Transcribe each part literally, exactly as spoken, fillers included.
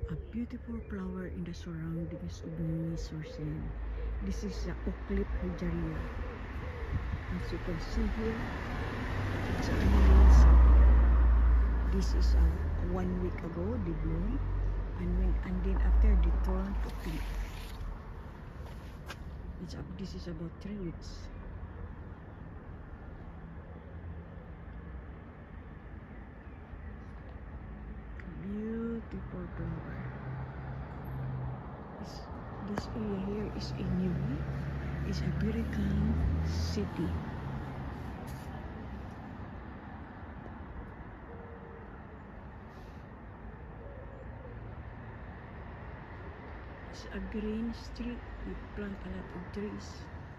A beautiful flower in the surroundings of New Sorsen. This is the Oaklip Hedgeria. As you can see here, it's always, this is uh, one week ago they bloom, and when and then after they turn to pink. It's up. This is about three weeks. Beautiful flower. This, this area here is a new, is a very calm city. It's a green street. We plant a lot of trees.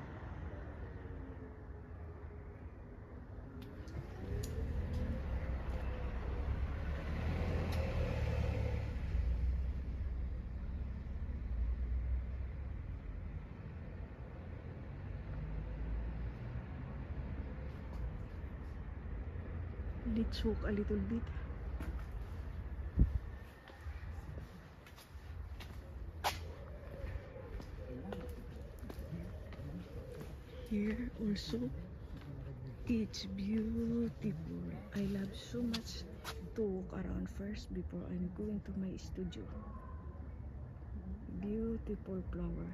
Let's walk a little bit. Here also, it's beautiful. I love so much to walk around first before I'm going to my studio. Beautiful flower.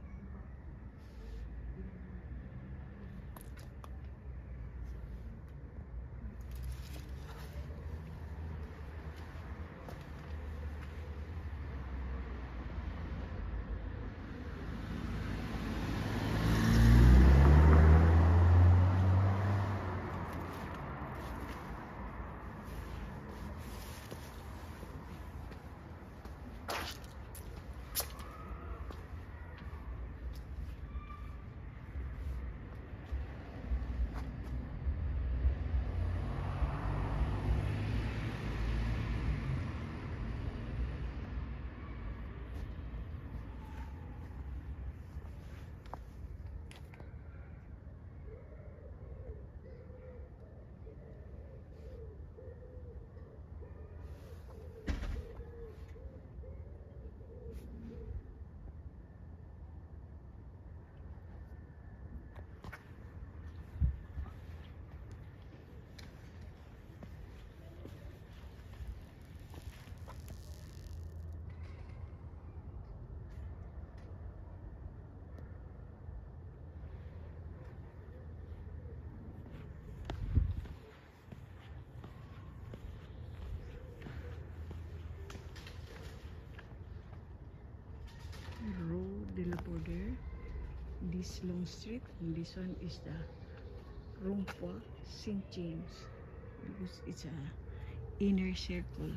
De la Border, this long street, and this one is the Rond-Point Saint James, because it's a inner circle.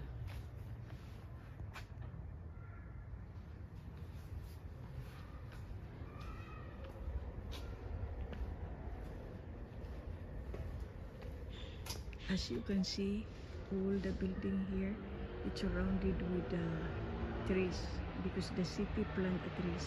As you can see, all the building here, it's surrounded with uh, trees, because the city plant trees.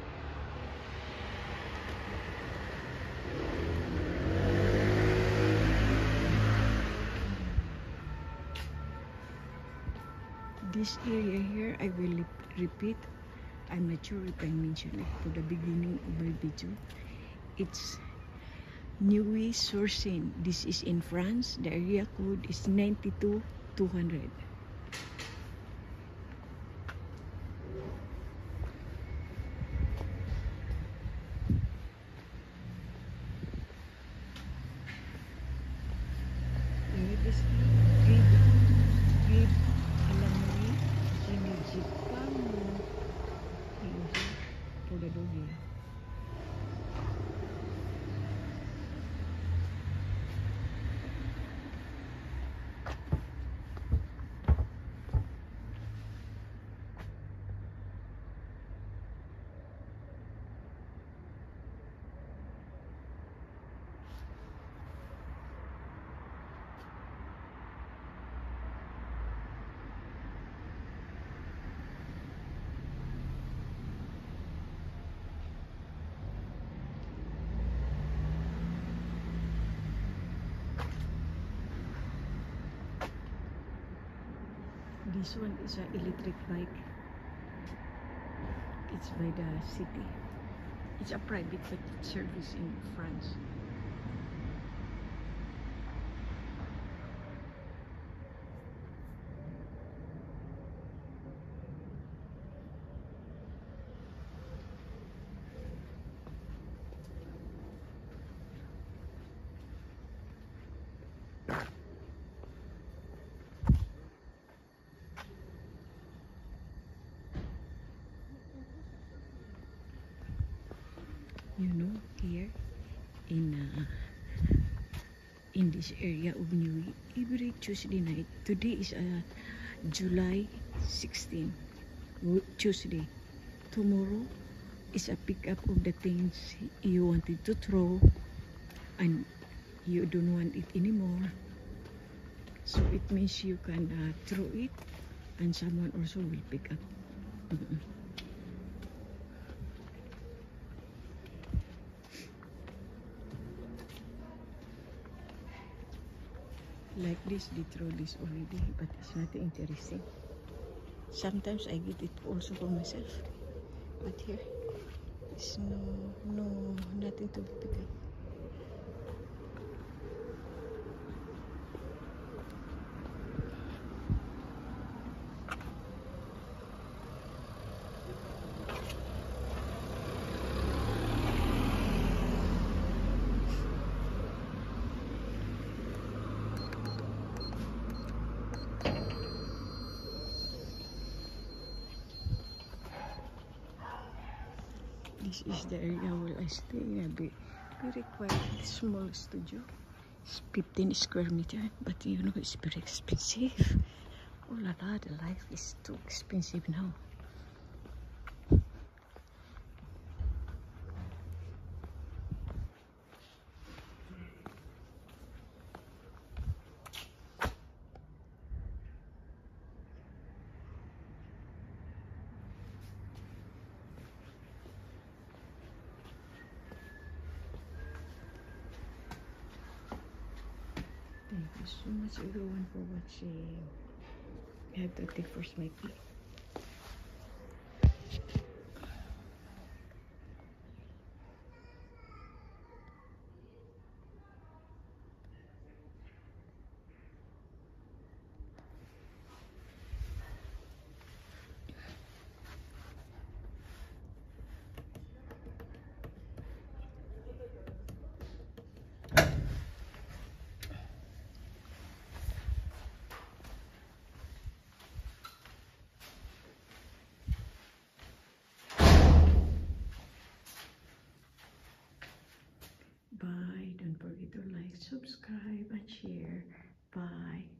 This area here, I will repeat. I'm not sure if I mentioned it for the beginning of my video. It's Neuilly sur Seine. This is in France. The area code is ninety-two two hundred. This one is an electric bike. it's by the city. It's a private service in France. You know, here in uh, in this area of Newry, every Tuesday night. Today is uh, July sixteenth, Tuesday. Tomorrow is a pickup of the things you wanted to throw and you don't want it anymore. So it means you can uh, throw it and someone also will pick up. Mm-mm. Like this, they throw this already, but it's not interesting. Sometimes I get it also for myself, but here it's no, no, nothing to pick up. This is the area where I stay in a bit very quiet, small studio. It's fifteen square meter, but you know it's very expensive. Oh la la, the life is too expensive now. Thank you so much everyone for watching. I have to take first my tea. Bye. Don't forget to like, subscribe, and share. Bye.